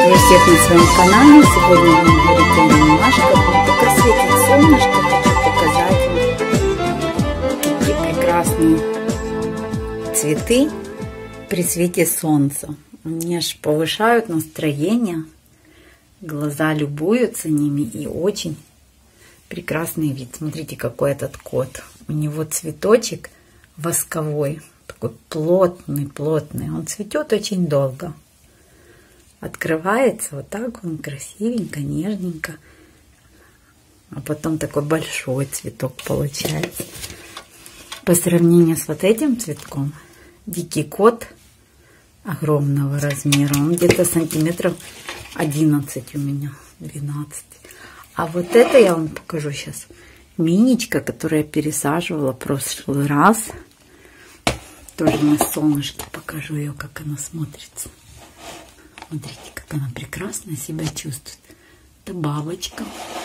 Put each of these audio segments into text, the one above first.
Приветствую всех на своем канале. Сегодня я вам говорю немножко. Пока светит солнышко, хочу показать вам такие прекрасные цветы при свете солнца. Они аж повышают настроение, глаза любуются ними, и очень прекрасный вид. Смотрите, какой этот кот. У него цветочек восковой, такой плотный. Он цветет очень долго. Открывается вот так, он красивенько, нежненько. А потом такой большой цветок получается. По сравнению с вот этим цветком, дикий кот огромного размера. Он где-то сантиметров 11 у меня, 12. А вот это я вам покажу сейчас. Миничка, которую я пересаживала в прошлый раз. Тоже на солнышке покажу ее, как она смотрится. Смотрите, как она прекрасно себя чувствует. Это бабочка.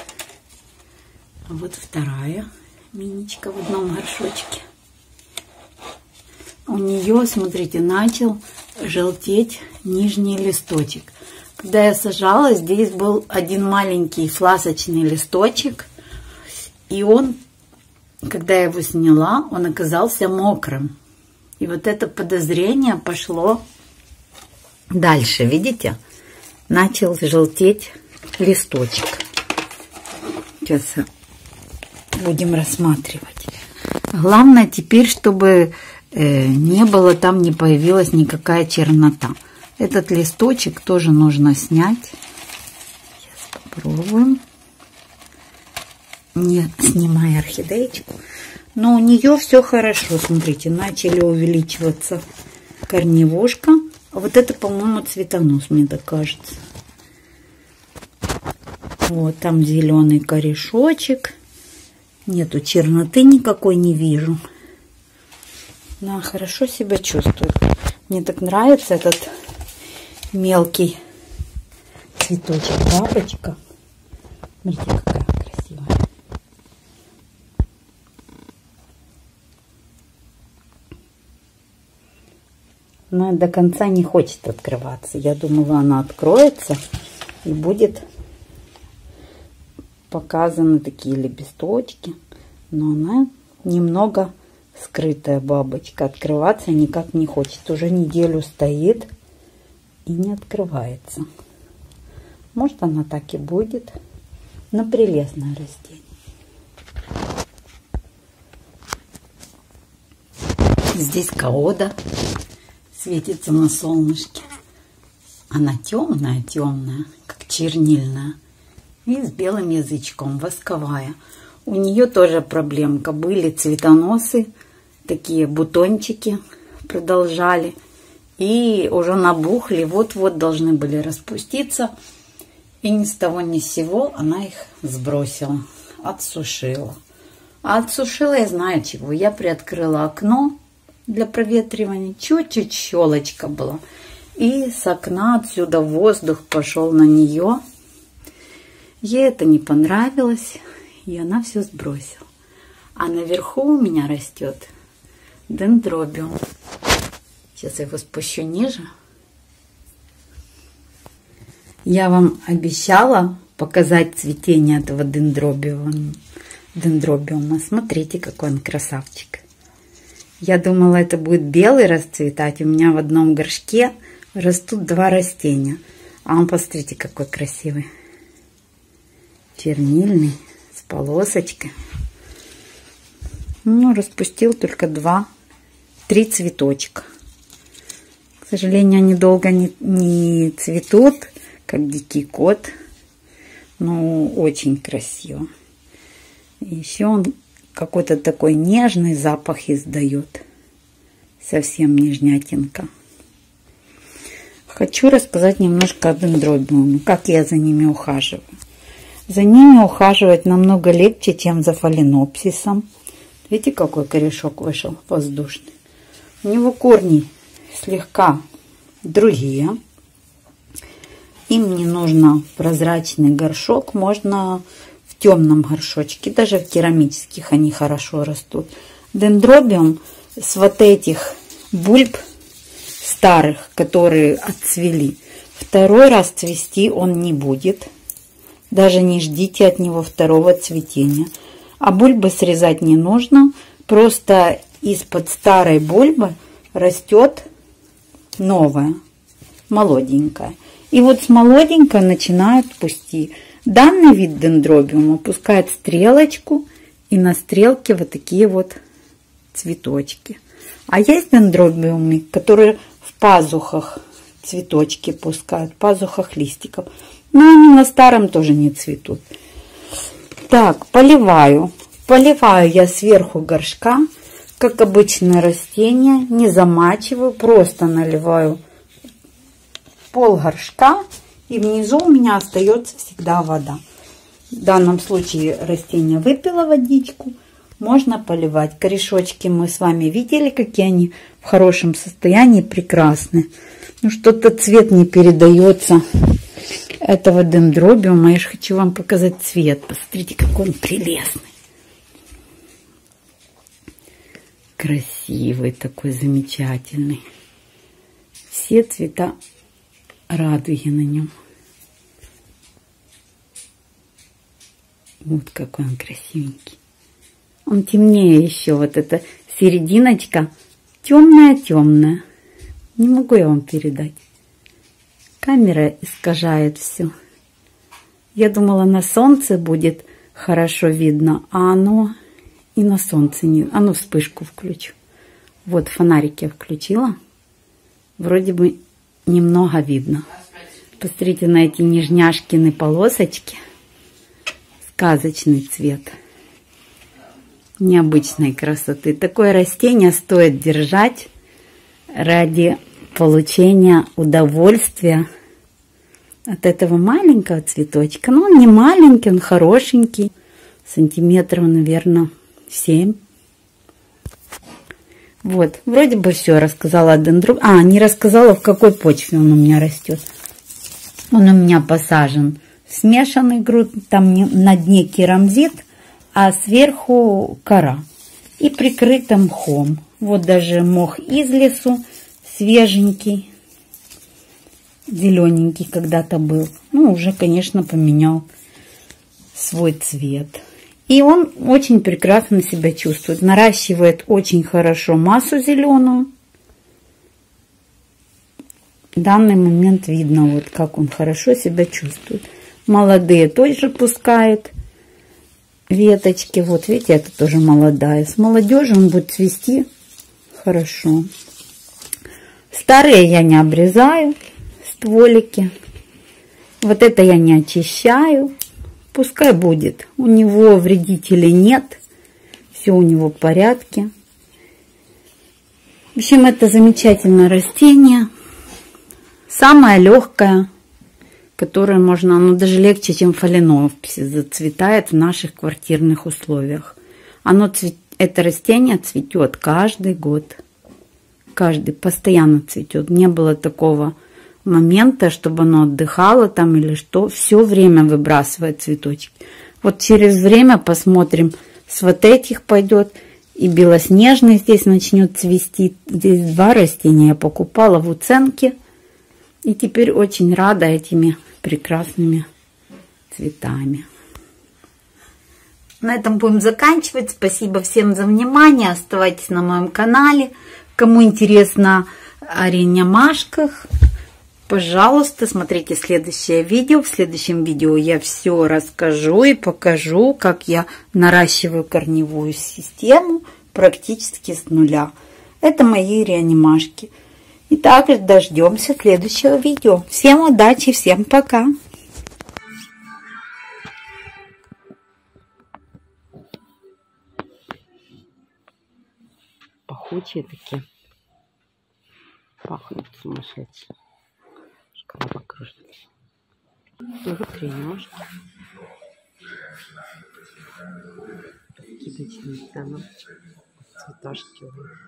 А вот вторая миничка в одном горшочке. У нее, смотрите, начал желтеть нижний листочек. Когда я сажала, здесь был один маленький фласочный листочек. И он, когда я его сняла, он оказался мокрым. И вот это подозрение пошло дальше, видите? Начал желтеть листочек. Сейчас будем рассматривать. Главное теперь, чтобы не было там, не появилась никакая чернота. Этот листочек тоже нужно снять. Сейчас попробуем. Не снимая орхидеечку. Но у нее все хорошо. Смотрите, начали увеличиваться корневушка. А вот это, по-моему, цветонос, мне так кажется. Вот, там зеленый корешочек. Нету черноты никакой, не вижу. Она хорошо себя чувствует. Мне так нравится этот мелкий цветочек, бабочка. Смотрите, какая красивая. Она до конца не хочет открываться. Я думала, она откроется и будет показаны такие лепесточки. Но она немного скрытая бабочка. Открываться никак не хочет. Уже неделю стоит и не открывается. Может, она так и будет. Но прелестное растение. Здесь каода светится на солнышке. Она темная, как чернильная. И с белым язычком, восковая. У нее тоже проблемка. Были цветоносы, такие бутончики продолжали. И уже набухли, вот-вот должны были распуститься. И ни с того ни с сего она их сбросила, отсушила. А отсушила я знаю чего. Я приоткрыла окно для проветривания. Чуть-чуть щелочка была. И с окна отсюда воздух пошел на нее. Ей это не понравилось. И она все сбросила. А наверху у меня растет дендробиум. Сейчас я его спущу ниже. Я вам обещала показать цветение этого дендробиума. Смотрите, какой он красавчик. Я думала, это будет белый расцветать. У меня в одном горшке растут два растения. А он, посмотрите, какой красивый. Чернильный, с полосочкой. Ну, распустил только 2-3 цветочка. К сожалению, они долго не цветут, как дикий кот. Но очень красиво. Еще он какой-то такой нежный запах издает. Совсем нежнятинка. Хочу рассказать немножко о дендробиуме, как я за ними ухаживаю. За ними ухаживать намного легче, чем за фаленопсисом. Видите, какой корешок вышел воздушный. У него корни слегка другие. Им не нужно прозрачный горшок. Можно в темном горшочке. Даже в керамических они хорошо растут. Дендробиум с вот этих бульб старых, которые отцвели, Второй раз цвести он не будет. Даже не ждите от него второго цветения. А бульбы срезать не нужно. Просто из-под старой бульбы растет новая, молоденькая. И вот с молоденькой начинают пусти. Данный вид дендробиума пускает стрелочку, и на стрелке вот такие вот цветочки. А есть дендробиумы, которые в пазухах цветочки пускают, в пазухах листиков. Но они на старом тоже не цветут. Так, поливаю. Поливаю я сверху горшка, как обычное растение, не замачиваю, просто наливаю пол горшка, и внизу у меня остается всегда вода. В данном случае растение выпило водичку, можно поливать. Корешочки мы с вами видели, какие они в хорошем состоянии, прекрасны. Ну, что-то цвет не передается этого дендробиума. Я же хочу вам показать цвет. Посмотрите, какой он прелестный. Красивый такой, замечательный. Все цвета радуги на нем. Вот какой он красивенький. Он темнее еще. Вот эта серединочка темная-темная. Не могу я вам передать. Камера искажает все. Я думала, на солнце будет хорошо видно, а оно и на солнце не. А ну, вспышку включу. Вот фонарик я включила. Вроде бы немного видно. Посмотрите на эти нежняшкины полосочки. Сказочный цвет. Необычной красоты. Такое растение стоит держать ради получения удовольствия от этого маленького цветочка. Но он не маленький, он хорошенький. Сантиметров, наверное, 7. Вот, вроде бы все рассказала о дендробиуме. А, не рассказала, в какой почве он у меня растет. Он у меня посажен в смешанный грунт. Там на дне керамзит, а сверху кора. И прикрыто мхом. Вот даже мох из лесу, свеженький, зелененький когда-то был. Ну, уже, конечно, поменял свой цвет. И он очень прекрасно себя чувствует. Наращивает очень хорошо массу зеленую. В данный момент видно, вот как он хорошо себя чувствует. Молодые тоже пускает веточки. Вот видите, это тоже молодая. С молодежью он будет цвести хорошо. Старые я не обрезаю, стволики. Вот это я не очищаю. Пускай будет. У него вредителей нет. Все у него в порядке. В общем, это замечательное растение. Самое легкое, которое можно, оно даже легче, чем фаленопсис, зацветает в наших квартирных условиях. Это растение цветет каждый год. Каждый постоянно цветет. Не было такого момента, чтобы оно отдыхало там или что. Все время выбрасывает цветочки. Вот через время посмотрим, с вот этих пойдет. И белоснежный здесь начнет цвести. Здесь 2 растения я покупала в уценке. И теперь очень рада этими прекрасными цветами. На этом будем заканчивать. Спасибо всем за внимание. Оставайтесь на моем канале. Кому интересно о ренемашках, пожалуйста, смотрите следующее видео. В следующем видео я все расскажу и покажу, как я наращиваю корневую систему практически с нуля. Это мои реанимашки. И также дождемся следующего видео. Всем удачи, всем пока! Пахучие такие. Пахнут сумасшедшие. Шкафа кружится. Вот ренешки. Скидочные цены. Цветашки.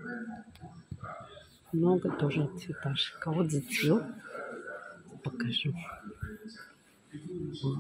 Много тоже цветашек. А вот зацвел. Покажу.